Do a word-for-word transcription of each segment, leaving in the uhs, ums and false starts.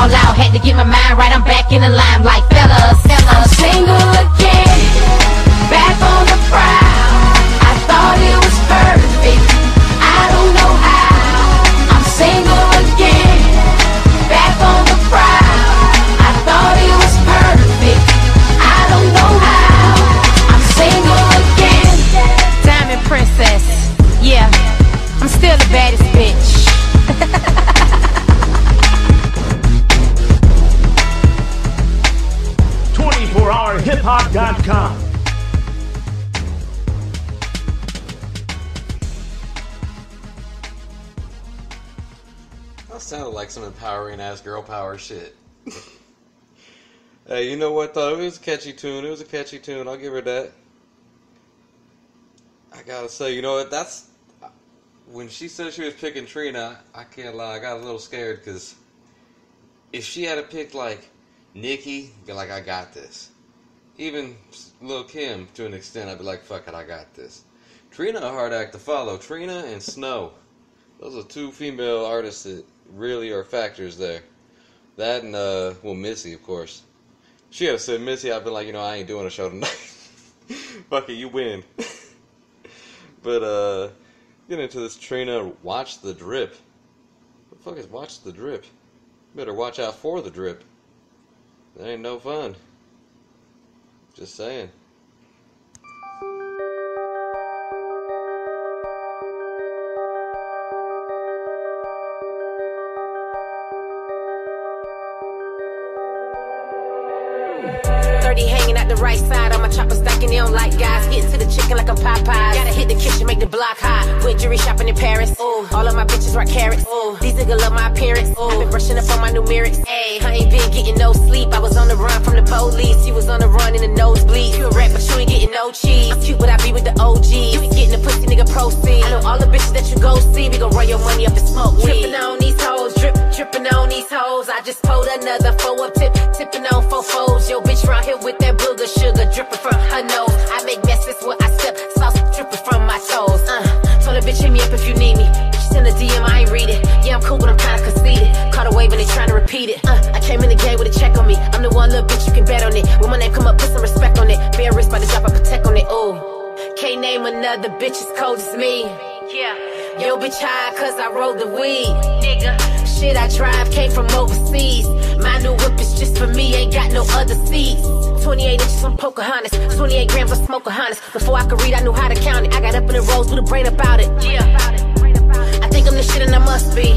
all out, had to get my mind right. I'm back in the limelight, fellas, fellas. I'm single again, back on the prowl. I thought it was perfect, I don't know how. I'm single again, back on the prowl. I thought it was perfect, I don't know how. I'm single again. Diamond princess, yeah, I'm still the baddest bitch. twenty-four hour hip hop dot com. That sounded like some empowering ass girl power shit. Hey, you know what though? It was a catchy tune. It was a catchy tune. I'll give her that. I gotta say, you know what? That's when she said she was picking Trina. I can't lie. I got a little scared because if she had to pick like Nikki, be like, I got this. Even Lil' Kim, to an extent, I'd be like, fuck it, I got this. Trina, a hard act to follow. Trina and Snow. Those are two female artists that really are factors there. That and, uh, well, Missy, of course. She had said Missy, I'd be like, you know, I ain't doing a show tonight. Fuck it, you win. But, uh, get into this Trina, watch the drip. What the fuck is watch the drip? Better watch out for the drip. That ain't no fun. Just saying. thirty hanging at the right side. On my chopper stacking, they don't like guys. Getting to the chicken like I'm Popeyes. Gotta hit the kitchen, make the block hot. Went jewelry shopping in Paris. Ooh, all of my bitches rock carrots. Ooh, these niggas love my appearance. Ooh, I've been brushing up on my numerics. Ayy, I ain't been getting no sleep. I was on the run from the police. You was on the run in the nosebleed. You a rap, but you ain't getting no cheese. I'm cute, but I be with the O Gs. You ain't getting the pussy, nigga, proceed. I know all the bitches that you go see. We gon' run your money up and smoke weed. Trippin' on these hoes, drip, drippin' on these hoes. I just pulled another four up tip, tippin' on four foes. Yo, bitch round here with that booger sugar drippin' from her nose. I make messes where I step, sauce drippin' from my toes. Uh, told a bitch hit me up if you need me. She sent a D M, I ain't read it. Yeah, I'm cool, but I'm kinda conceited. Caught a wave and they tryna repeat it. Uh, I came in the game with a check on me. I'm the one little bitch you can bet on it. When my name come up, put some respect on it. Bare wrist by the drop, I protect on it. Ooh, can't name another bitch as cold as me. Yeah, yo bitch high cause I rolled the weed. Nigga, shit I drive came from overseas. My new whip is just for me, ain't got no other seats. twenty-eight inches on Pocahontas, twenty-eight grams of Smokeahonas. Before I could read, I knew how to count it. I got up in the roads with a brain about it. Yeah, I think I'm the shit and I must be.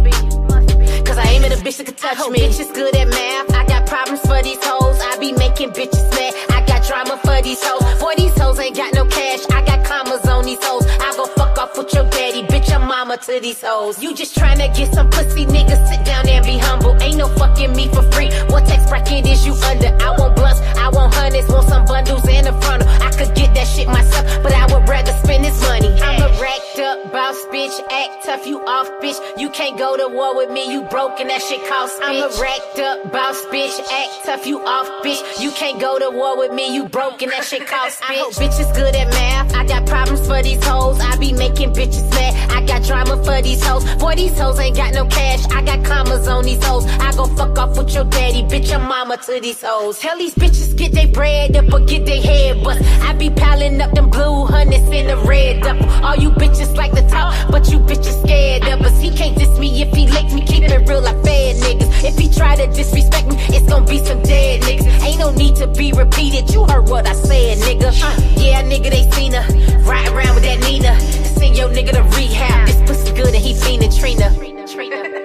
Cause I ain't met a bitch that could touch me. Bitches good at math, I got problems for these hoes. I be making bitches mad, I got drama for these hoes. Boy, these hoes ain't got no cash, I got commas on these hoes. I go fuck off with your daddy, bitch, I'm mama to these hoes. You just tryna get some pussy, nigga, sit down and be humble. Ain't no fucking me for free, what tax bracket is you under? I want blunts, I want hundreds, want some bundles and a frontal. I could get that shit myself, but I would rather spend this money. I'm a racked up boss, bitch, act tough, you off, bitch. You can't go to war with me, you broke and that shit cost, bitch. I'm a racked up boss, bitch, act tough, you off, bitch. You can't go to war with me, you broke and that shit cost, bitch. I hope bitches good at math, I got problems for these hoes. I be making bitches mad, I got drama for these hoes. Boy, these hoes ain't got no cash, I got commas on these hoes. I go fuck off with your daddy, bitch, I'm mama to these hoes. Tell these bitches get they bread up or get they head bust. I be piling up them blue hundreds in the red duffel. All you bitches like to talk, but you bitches scared of us. He can't diss me if he lick me, keep it real like fed niggas. If he try to disrespect me, it's gonna be some dead niggas. Ain't no need to be repeated, you heard what I said, nigga. Uh, yeah, nigga, they seen her ride around with that Nina. Send your nigga to rehab, this pussy good and he fiendin' Trina. Trina, Trina.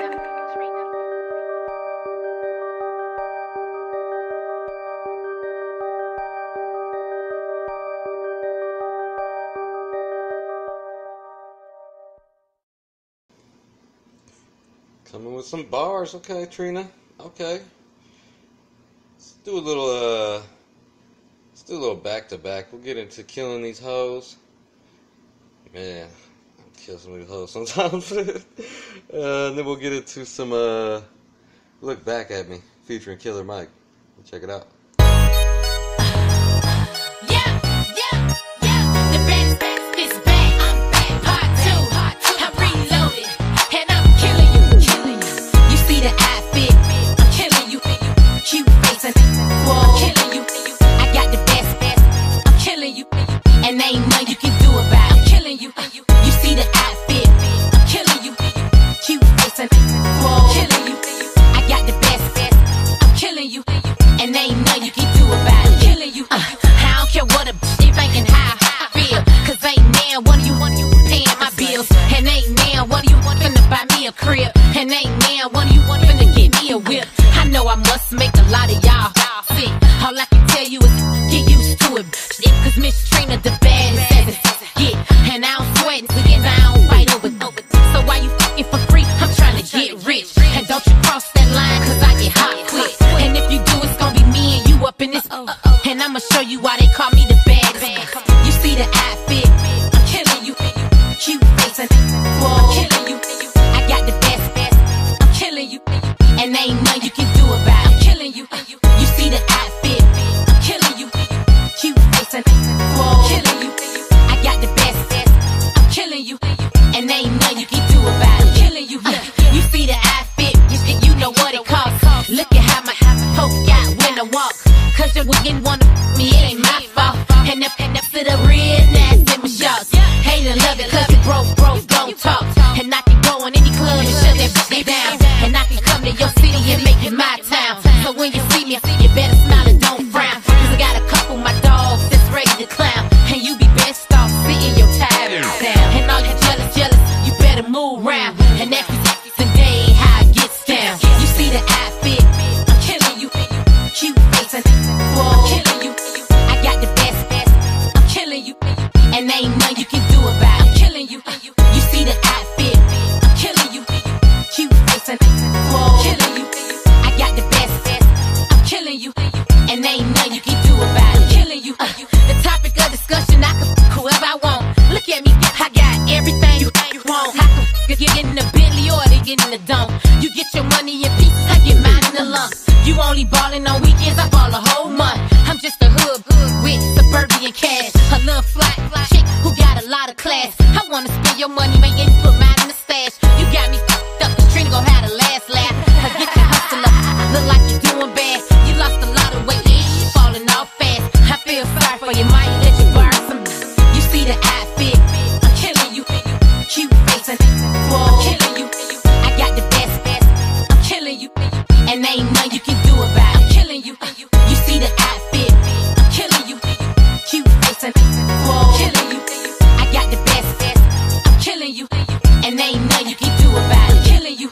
Coming with some bars, okay, Trina. Okay. Let's do a little, uh, let's do a little back to back. We'll get into killing these hoes. Man, I'll kill some of these hoes sometimes. uh, and then we'll get into some, uh, Look Back at Me, featuring Killer Mike. Check it out. The outfit and ain't nothing you can do about it. I'm killing you. You see the outfit, I'm killing you. Cute face and whoa, killing you. I got the best, I'm killing you, and ain't nothing you can do about it. I'm killing you. You see the outfit, you, you know what it costs. Look at how my poke got when I walk. Cause your wiggin' wanna f me, it ain't my fault. And up and up to the real nasty in my shorts. Hate and love it, cause it broke, broke, don't talk. And I can go in any club and shut that bitch down. And I can come to your city and make it my town. So when you see me, you better smile and don't frown. Cause I got a couple of my dogs that's ready to clown. And you be best off sitting your tire down. And all you jealous, jealous, you better move round. And that's today how it gets down. You see the outfit, I'm killing you. Cute face and whoa, I'm killing you. I got the best, best, I'm killing you. And ain't nothing you can do about it. I'm killing you. You see the outfit, I'm killing you. Cute face and whoa, killing you. I got the best, best, I'm killing you. And ain't nothing you can do about it. I'm killing you. Uh, the topic of discussion, I can f whoever I want. Look at me, I got everything you, you want. I can get in the Bentley or they get in the dome. You get your money in pieces, I get mine in a lump. You only ballin' on weekends, I ball a whole month. I'm just a hood, hood with suburban cash. A little fly, fly chick who got a lot of class. I wanna spend your money, man, you put mine in the stash. You got me f***ed up, cause Trina gon' have the last laugh. I get your hustler, look like you doing bad. You lost a lot of weight, you falling off fast. I feel sorry for you, might let you borrow some. You see the outfit, I'm killing you. Cute face and whoa, I'm killing you. I got the best, best, I'm killing you. And ain't nothing you can do about it. I'm killing you. You see the outfit, I'm killing you. Cute face and whoa, killing you. I got the best, best, I'm killing you. And ain't nothing you can do about it. I'm killing you.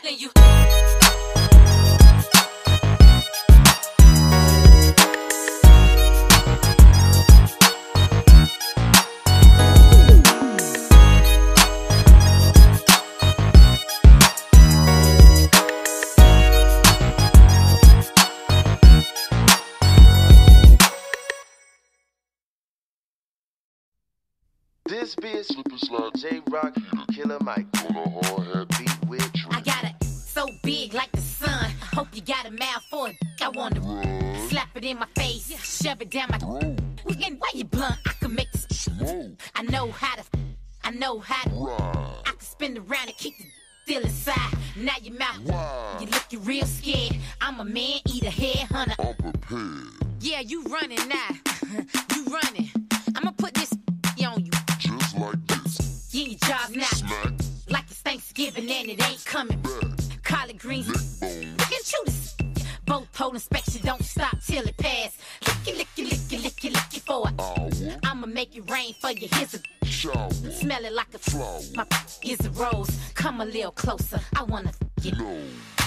This be a slipper slug, J-Rock, Killer Mike, on a hard head beat with Trina. I got it so big like the sun. Hope you got a mouth for it. I want to slap it in my face, shove it down my throat. Why you blunt? I can make this smoke. I know how to, I know how to. I can spin around and keep the still inside. Now your mouth, wow. You looking real scared. I'm a man eater, headhunter. I'm prepared. Yeah, you running now. You running. I'ma put this on you. Just like this. Yeah, your jaw's now. Smack. Like it's Thanksgiving and it ain't coming. Back. Collard greens. Lick Look at you. This both pole inspection don't stop till it pass. Licky, licky, licky, licky, licky for it. Hour. I'ma make it rain for you. Here's a Shower. smell it like a Flower. My is a rose. Come a little closer. I wanna get No.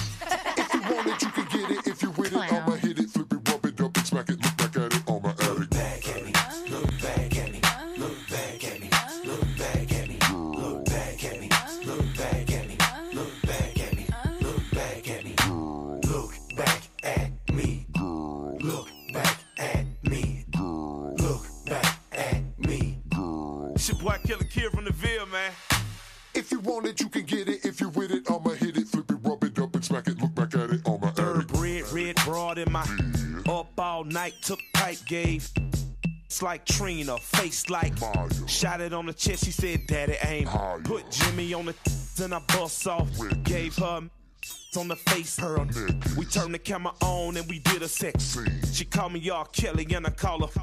If you want it, you can get it. If you with it, I'ma hit it, flip it, rub it up, and smack it. Look back at it on my attic. Look back at me. Look back at me. Look back at me. Look back at me. Look back at me. Look back at me. Look back at me. Look back at me. Look back at me. Look back at me. Look back at me. It's your boy Killer Kid from the Ville, man. If you want it, you can get it. If you with it, I'ma hit it, flip it, rub it up, and smack it. Look back at it on my Third attic. bread, red broad in my Yeah. up all night, took pipe, gave. It's like Trina, face like Maya. shot it on the chest. She said, "Daddy, aim." Maya. Put Jimmy on the then I bust off. Wicked. Gave her on the face, her Naked. We turned the camera on and we did a sex. Scene. She called me y'all Kelly and I call her.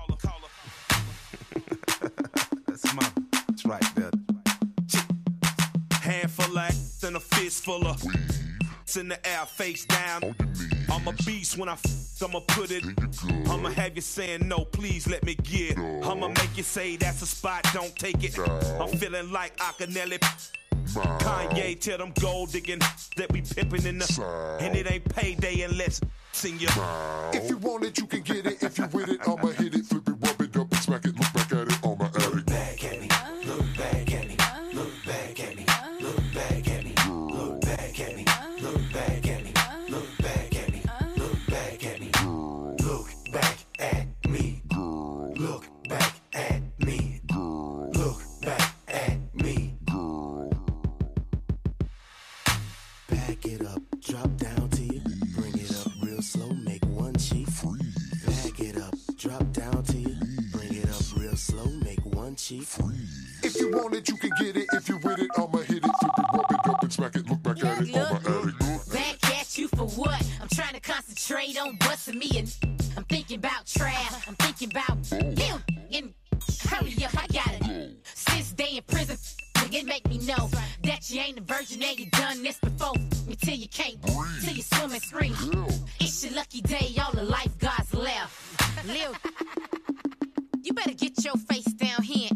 That's my, that's right there. Handful of ass and a fist full of Weave in the air, face down. on your knees. I'm a beast when I f, I'ma put it. Then you good. I'ma have you saying no, please let me get. No. I'ma make you say that's a spot, don't take it. No. I'm feeling like Akinelli. Mine. Kanye tell them gold digging that we pimping in the. Sound. And it ain't payday unless sing you. Mine. If you want it, you can get it. If you with it, I'ma hit it, flip it, rub it up, and smack it. Look back at it on my attic. Look back at me. Look back at me. Look back at me. Look back at me. Look back at me. Look back at me. Look back at me. Look back at me. Look back at me. Look back at me. Look back at me. Back it up, drop down to your they don't bust me and I'm thinking about Trav, I'm thinking about him. And hurry up, I got it. Since they in prison, it make me know that you ain't a virgin and you done this before. Until you can't, till you swim and scream. It's your lucky day, all the lifeguards left. Lil, you better get your face down here.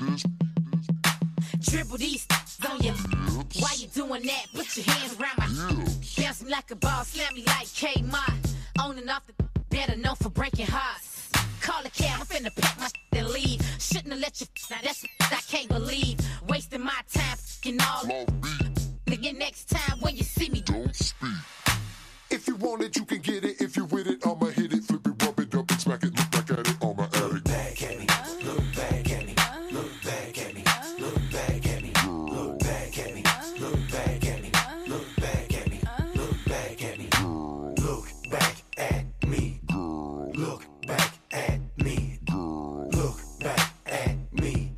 Dribble these on you. While you doing that, put your hands around my bounce me like a ball, slam me like K-Ma. On and off the better known for breaking hearts. Call a cab, I'm finna pack my and leave. Shouldn't have let you, now that's I can't believe. Wasting my time, f***ing all. Nigga, next time when you see me, don't speak. If you want it, you can get it. If you with it, I'ma hit it, flip it, rub it up and smack it, look back at it on my attic. Look back at me, look back at me, look back at me, look back at me, look back at me, look back at me, look back at me, look back at me, look back at me, look back at me, look back at me.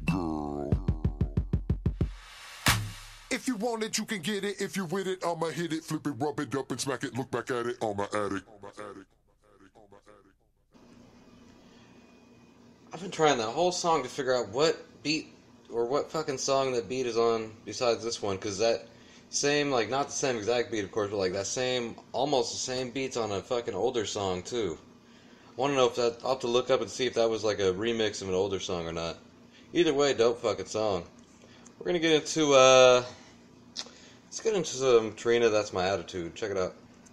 If you want it, you can get it. If you with it, I'ma hit it, flip it, rub it up and smack it, look back at it on my attic. I've been trying that whole song to figure out what beat or what fucking song that beat is on besides this one, because that same, like, not the same exact beat, of course, but like that same, almost the same beats on a fucking older song too. I want to know if that, I'll have to look up and see if that was like a remix of an older song or not. Either way, dope fucking song. We're gonna get into, uh, let's get into some Trina, That's My Attitude. Check it out.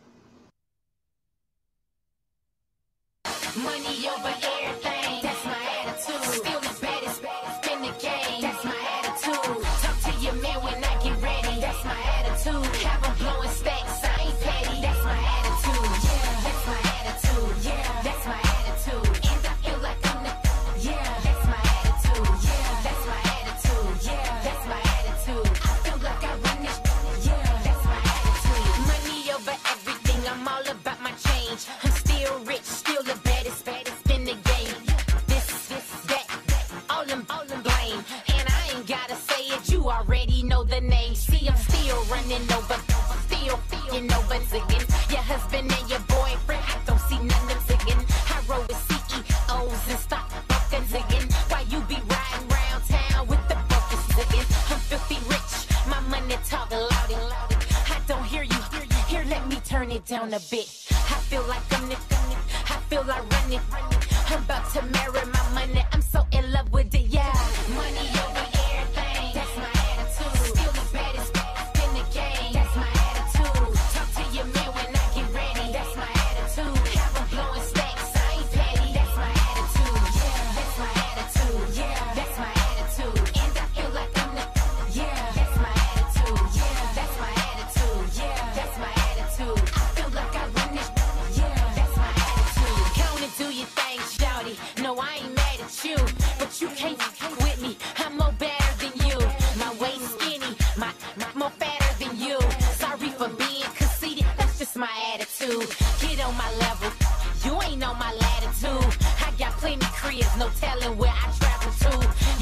money over everything, that's my attitude. Still the baddest, baddest in the game, that's my attitude. Talk to your man when I get ready, that's my attitude. Have them blowing stacks, I ain't petty, that's my attitude. Yeah, that's my attitude. Yeah, that's my attitude. And I feel like I'm the, yeah, that's my attitude. Yeah, that's my attitude. Yeah, that's my attitude. I feel like I run this, yeah, that's my attitude. Money over everything, I'm all about my change. I'm still rich, still the baddest, baddest in the game. This, this, that, all them, all them blame. And I ain't gotta say it, you already know the name. See, I'm still running over, still feeling over ziggin'. Your husband and your boyfriend, I don't see none of them ziggin'. I roll with C E Os and stop fucking ziggin'. While you be riding round town with the focus ziggin'. I'm filthy rich, my money talk loud and loud. I don't hear you, here, let me turn it down a bit. I feel like I'm the, I feel like running. I'm about to marry my money. I'm so in love with it, yeah. Money over everything. That's my attitude. Still the baddest in the game. That's my attitude. Talk to your man when I get ready. That's my attitude. Have them blowing stacks. I ain't petty. That's my attitude. Yeah, that's my attitude. Yeah, that's my attitude. And I feel like I'm the, yeah, that's my attitude. Yeah, that's my attitude. Yeah, that's my attitude. I feel like I run this. Yeah, that's my attitude. Count and do your thing, shouty. No, I ain't mad at you, but you can't fuck with me. I'm more better than you. My waist skinny, my, my more fatter than you. Sorry for being conceited, that's just my attitude. Get on my level, you ain't on my latitude. I got plenty cribs, no telling where I travel to.